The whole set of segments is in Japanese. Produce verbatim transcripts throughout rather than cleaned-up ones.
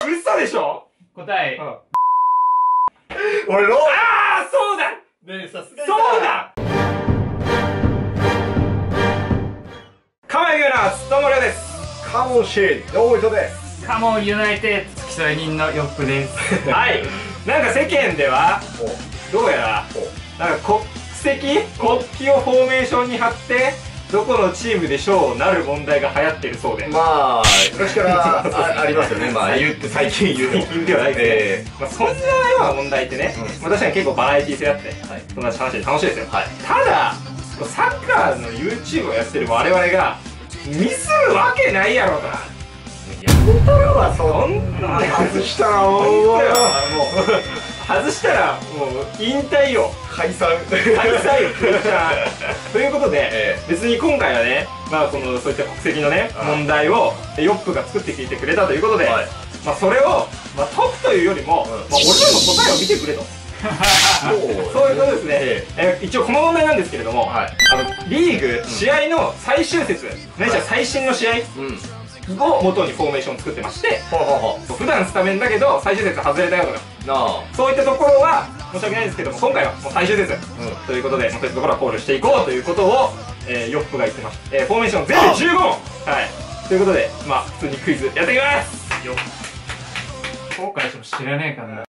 嘘でしょ。 答え。 俺ロー。 ああ、そうだ。 ねえ、さすがに。 そうだ。釜井優奈、つともりょです。 カモシェン、大糸です。 カモンユナイテッド付き添い人のヨップです。 はい。なんか世間ではどうやらなんか国籍国旗をフォーメーションに貼ってどこのチームでしょうなる問題が流行ってるそうで。 まあ昔からあありますよね。まあ言って最近言う最近ではないですね。まあそんなような問題ってね、まあ確かに結構バラエティー性あってそんな話で楽しいですよ。ただサッカーの YouTube をやってる我々がミスるわけないやろと。 やめたらはそんな外したらもう外したらもう引退よ。 解散解散よ。ということで別に今回はね、まあこのそういった国籍のね問題をヨップが作ってきてくれたということで、まあそれをまあ解くというよりも俺らの答えを見てくれと。そういうことですね。え一応この問題なんですけれども、あのリーグ試合の最終節、何しろ最新の試合を元にフォーメーションを作ってまして、普段スタメンだけど最終節外れたよとか、そういったところは申し訳ないんですけども、今回はもう最終節ということで、そういったところは考慮していこうということをヨップが言ってました。フォーメーション全部でじゅうごもん。はい、ということでまあ普通にクイズやっていきます。 後悔しても知らねえからな。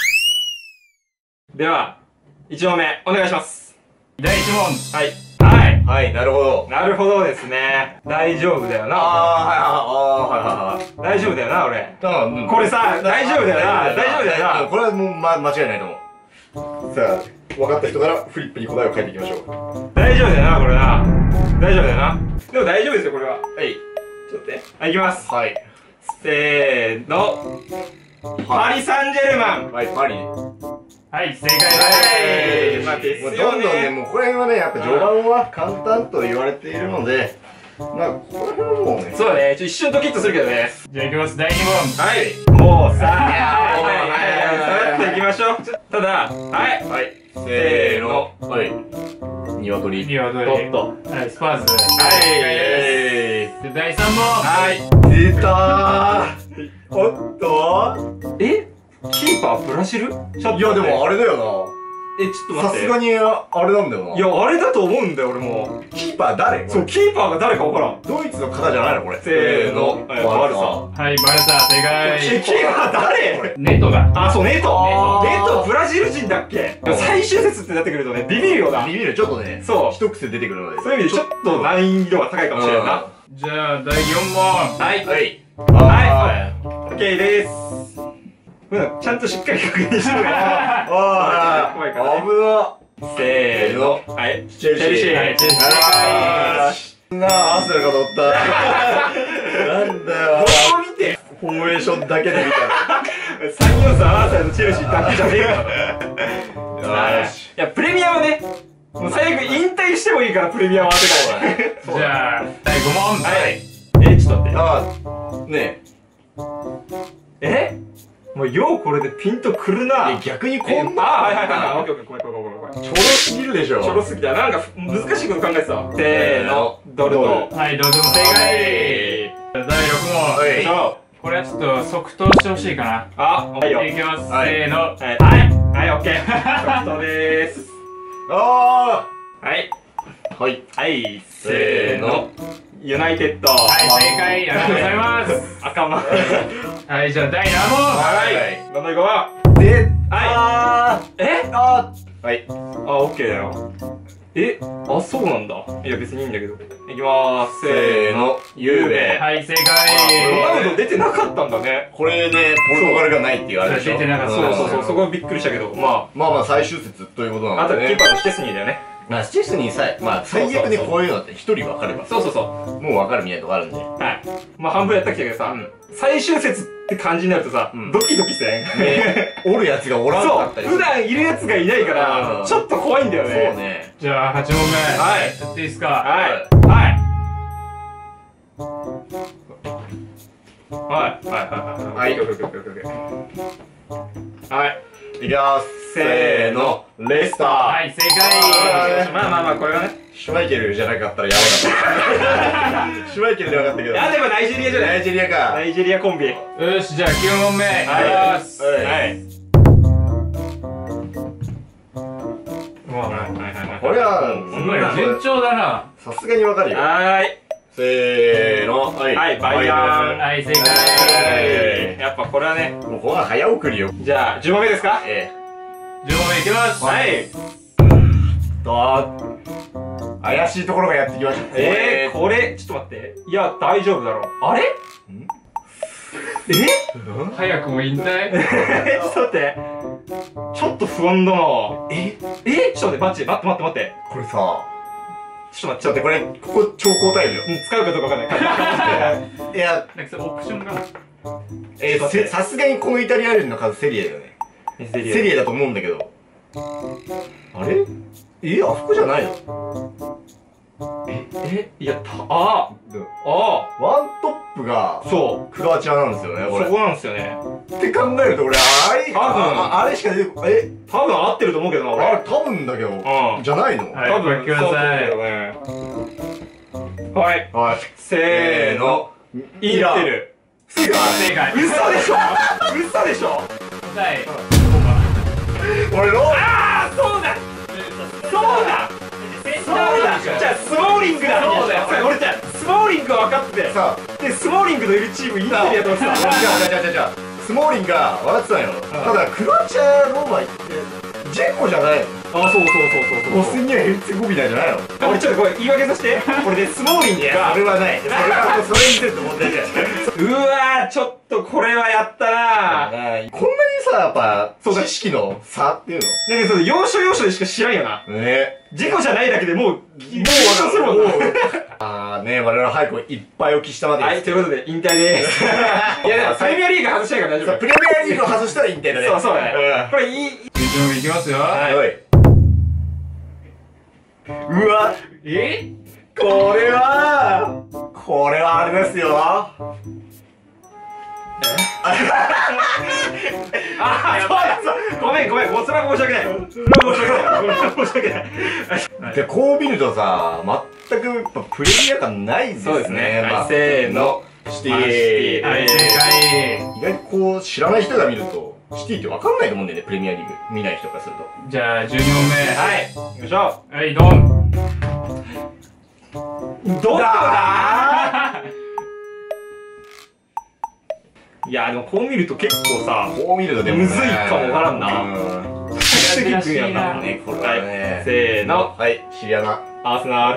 ではいち問目お願いします。 だいいち問。 はいはいはい、なるほど。 なるほどですね。大丈夫だよな。 ああ、はいはいはい。 大丈夫だよな、俺。これさ、大丈夫だよな。大丈夫だよな。 これはもうま間違いないと思う。さあ、分かった人ならフリップに答えを書いていきましょう。 大丈夫だよな、これな。大丈夫だよな。でも大丈夫ですよ、これは。はい。 はい。 ちょっと待って。はい、いきます。 はい。 せーの。パリ・サンジェルマン。 はい、パリ。 はい、正解です。 はい。 もうどんどんね、もうこれはね、やっぱ序盤は簡単と言われているので、まあ、これはもうね。 そうだね、ちょ一瞬ドキッとするけどね。 じゃあいきます、だいに問。 はい。もうさ、はいはいはい、さらっといきましょう。ただ、はい。はい。せーの。 はい。鶏。 鶏。 おっと。 はい、スパーズ。 はい。 で、だいさん問。 はい。 出たー。おっとえキーパーブラジル？いやでもあれだよな。 え、ちょっと待って。 さすがにあれなんだよな。 いや、あれだと思うんだよ、俺も。 キーパー誰？ そう、キーパーが誰かわからん。 ドイツの方じゃないのこれ。 せーの。バルサ。 はい、バルサ、正解。 え、キーパー誰？ ネトだ。 あ、そう、ネト。ネト、ブラジル人だっけ？最終節ってなってくるとね、ビビるよな。 ビビる、ちょっとね。そう。一癖出てくるので。 そういう意味でちょっと難易度が高いかもしれんな。 じゃあ、だいよん問。 はい。はい。はい。オッケーです。ちゃんとしっかり確認してくれ。ああ、 怖いからね。 危な。 せーの。はい。 チェルシー。 チェルシー。はい、チェルシー。 そんなあ、アーセナルかと思った。なんだよ。 どこ見てフォーメーションだけで見たら。 さんよんさんアーセナルとチェルシーだけじゃねえから。よし。いや、プレミアはね、もう最悪引退してもいいからプレミアは当てたい。 じゃあ、だいご問。 はい。え、ちょっと待って。 ああ、ねえ。えもうようこれでピンとくるな。 逆にこんな。 あ、はいはいはい。オッケーオッケー。ごめんごめんごめんごめん。 ちょろすぎるでしょ。 ちょろすぎた。なんか難しいこと考えてた。せーの。ドルト。 はい、どうぞ正解。だいろく問。 はい。 これはちょっと即答してほしいかな。 あ、はいよ。 いきます。せーの。はい。 はい、オッケー。即答でーす。 ああ。はい。 はい。 はい、せーの。ユナイテッド。 はい、正解。ありがとうございます。 赤間。 はい、じゃあだいなな問。 はい。どんどん行こう。 で、 はい。えあはい。 あ、オッケーだよ。えあ、そうなんだ。いや、別にいいんだけど。いきまーす。せーの。ゆうべ。 はい、正解。 ロナウド出てなかったんだね。 これね、ポルトガルがないって言われるでしょ。 出てなかった。 そうそうそう、そこはびっくりしたけど、まあ。 まあまあ最終節ということなあと、 のでね。 キーパーのシケスニーだよね。 まあ、スチェスにさえ、まあ、最悪ね、こういうのって一人分かれば。 そうそうそもう分かるみたいなとこあるんで。 う。はい。まあ、半分やったきたけどさ、最終節って感じになるとさ、ドキドキせん。 ね、おるやつがおらんかったり。 そう、普段いるやつがいないから、ちょっと怖いんだよね。 そうね。 じゃあ、はち問目。 はい。 やっていいですか？ はい。はい。はい。はい。はい。はい。はい。 いきます。せーの。レスター。 はい、正解。 まあまあまあ、これはね。 シュマイケルじゃなかったらやばかった。シュマイケルではなかったけど。 いやでもナイジェリアじゃない。 ナイジェリアか。 ナイジェリアコンビ。 よし、じゃあきゅうもんめいきます。 はい。 これはすごい順調だな。 さすがにわかるよ。 はーい。 せーの。 はい、バイヤー。 はい正解。 やっぱこれはね、 もうここは早送りよ。 じゃあじゅうもんめですか。 えじゅうもんめいきます。 はい。 えと怪しいところがやってきました。 えー、これちょっと待って。いや大丈夫だろう。あれ？え？ 早くも引退。 ちょっと待って。ちょっと不安だな。え？え？ちょっと待って、マジで待って待って待って。 これさ、 ちょっと待って、 ちょっとこれ、ここ超高タイムよ。 使うかどうかわかんない。 いや、 なんかさ、オプションが。 えー、せさすがにこのイタリア人の数セリエだよね。 セリエ。 セリエだと思うんだけど。あれ？え、あそこじゃないの？ え、え、いや、た、あー、あワントップがー、そう。 クロアチアなんですよね、これ。 そこなんですよね。 って考えると俺、あれ、 多分ああれしか出てこえ、 多分合ってると思うけどな、 あれ俺。 多分だけど、 うん。 じゃないの？ はい多分、 くださいそうだよね。はい。 はい。 せーの。インテル。 正解。 正解。 嘘でしょ嘘でしょ答え。 俺ローあー、そうだそうだそうだじゃあ、スモーリングだそうだよ俺じゃあ、スモーリングは分かってて。 さで、スモーリングのいるチームインテリやと思ってた。 じゃあじゃあじゃあじゃあスモーリンが笑ってたんよ。ただクロアチアローマ行ってジェコじゃないの？ あ、そうそうそうそうそう。 ボスニア・ヘルツェゴビナじゃないの？ 俺ちょっとこれ言い訳させて。これでスモーリングがそれはない。それはそれに出ると思ってる。 うわー、ちょっとこれはやったなー。 こんなにさ、やっぱそうだ知識の差っていうだけど、要所要所でしか知らんよな。 のね。 事故じゃないだけでもう、もう分かするもんな。 あーね、我々は早くいっぱいお聞きしたまではい、ということで、引退でーす。いや、でも、プレミアリーグ外しないから大丈夫。 プレミアリーグを外したら引退だね。 そうそうだね。これいい。 じゅうもんめいきますよ。 はいおい。うわ、 え？ これは、これはあれですよ。 あ、そうだそう。ごめんごめん、もうそれは申し訳ない。それは申し訳ない。それは申し訳ない。 で、こう見るとさ、全くやっぱプレミア感ないですね。 そうですね。 まあはい、せーの。 シテマンシティィ。 はい正解。 意外とこう、知らない人が見ると、シティってわかんないと思うんだよね、プレミアリーグ。見ない人からすると。 じゃあじゅうにもんめ。 はい。行きましょはい、ドン。 う。どうだいや、でもこう見ると結構さ、 こう見るとでもね、 むずいかもわからんなうん。 珍しいな。 ね、これはね。 せーの。 はい、シリアナ。 アーセナル。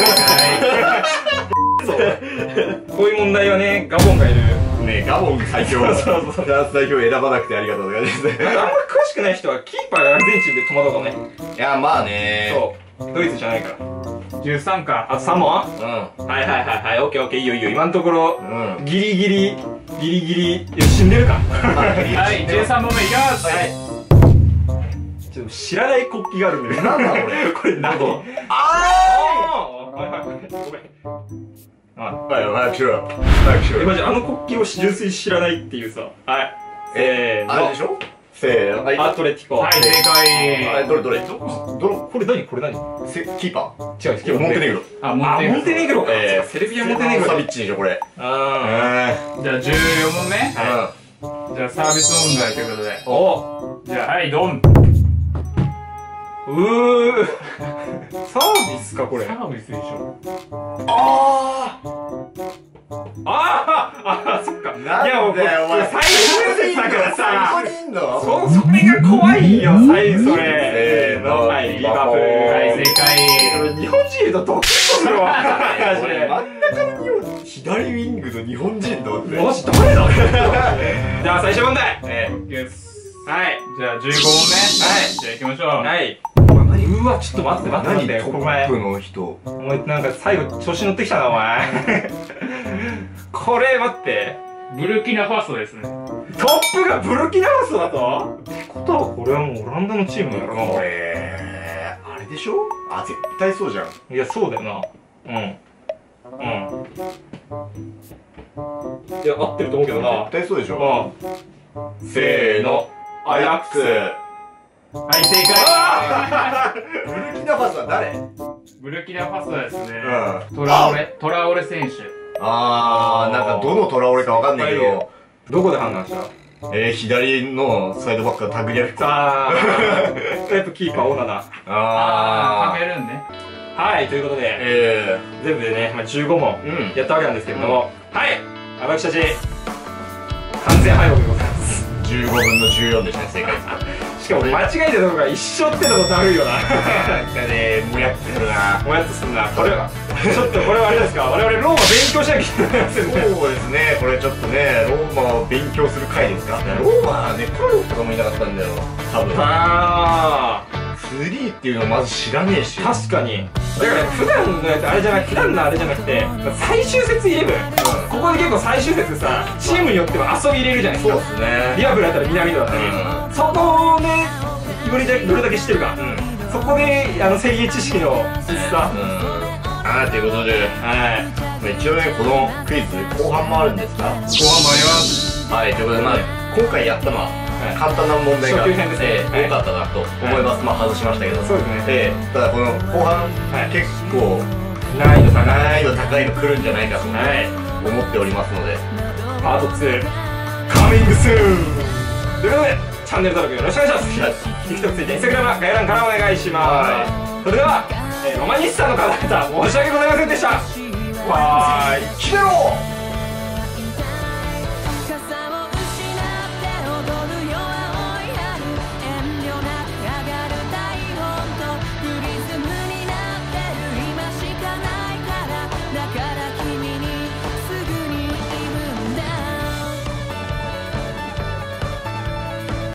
そう。こういう問題はね、ガボンがいる。 ね、ガボン最強。 そうそうそうフランス代表選ばなくてありがとうって感じですね。 あんま詳しくない人はキーパーがアルゼンチンで戸惑うかもね。 いや、まあね。 そう。ドイツじゃないから。 じゅうさんか。 あ、サモア？ うはいはいはいはい、オッケーオッケー、いいよいいよ。今のところ、 ん。うん。 ギリギリ、ギリギリ、いや、死んでるか。 はい、じゅうさんもんめいきます。 はい。ちょっと知らない国旗があるんだよ。 なんだこれ。 これ何？ どこあーはいはいはい。ごめん。あ、 はい、早くしろよ。早くしろえ、 よ。 マジあの国旗を純粋に知らないっていうさ。はい。せーの。 あれでしょせーの。はい。 アトレティコ。 はい、正あれ、 解。 どれどれどどこれ何これ何？ れせキーパ違う、 ーモンテネグロ。 あ、 あ、モンテネグロか。 えーセルビアモンテネグロ。 サビッチでしょ、これ。 あうじゃあじゅうよんもんめ。 ん。 じゃあサービス問題ということで。 ー。おじゃあ、はい、ドン。 うー。サービスか、これ。 サービスでしょ。 ああーあ、そっか。 なんいや、もう、これだよお前最終節だからこさ。 こにいんのそ、それが怖いよ、最初それ。 せーのはい、リバプール。 はい、正解。 俺、日本人いるとドキッとするわ。マジこれで。 真ん中の日本左ウィングの日本人のってマジ誰だじゃあ、最終問題。 えです。 はい。 じゃあじゅうごもんめ。はい。じゃあ行きましょう。 はい。うわ、ちょっと待って待って待って。 何トお前ップの人お前なんか最後調子乗ってきたなお前これ待ってブルキナファソですね。 トップがブルキナファソだとってことはこれはもうオランダのチームだからなこれあれでしょあ絶対そうじゃんいやそうだよなうんうんいや合ってると思うけどな絶対そうでしょうんせーのアヤックスはい、正解。 ブルキナファソは誰？ ブルキナファソはですね、 うトラオレ、トラオレ選手。 あー、なんかどのトラオレかわかんないけど、 どこで判断した？ えー、左のサイドバックがタグリアフィコ。 あーやっぱキーパーオナだ。 あー、 あカメルーンね。 はい、ということで、 え全部でね、まあ、じゅうご問うんやったわけなんですけれども、はい、私たち完全敗北でございます。 ー、じゅうごぶんのじゅうよんでしたね、正解です。 しかも間違えたところが一緒ってのもだるいよな。 なんかね、もやってるな。 もやっとすんな。これはちょっとこれはあれですか、我々ローマ勉強しなきゃいけないですよね。 そうですね、これちょっとね、ローマを勉強する回ですか。ローマはね、カルロスとかもいなかったんだよ、多分。 あスリーっていうのまず知らねえし。 ー確かに。だから普段のやつあれじゃなく、普段のあれじゃなくて最終節イレブン、ここで結構最終節さ、チームによっては遊び入れるじゃないですか。 そうですね。 リアブルだったら南野だったり、 うそこでどれだけどれだけ知ってるか、 うん。 そこであの精鋭知識の薄さ、 うん。あー、ということで、 はいまあ一応ね、このクイズ、後半もあるんですか？ 後半もあります。 はい、ということで、まあ、今回やったのは、簡単な問題が、 初級編ですねえーはい多かったなと思います。まあ、外しましたけど。 そうですね。 えーただ、この後半、 はい結構、 難易度高い、 難易度高いの来るんじゃないかとはい、 思っておりますので、 パートツーカミングスーンということで、チャンネル登録よろしくお願いします。TikTok、Twitter、Instagram 概要欄からお願いします。それでは、えーロマニスタの方々申し訳ございませんでした。わーい、 決めろ！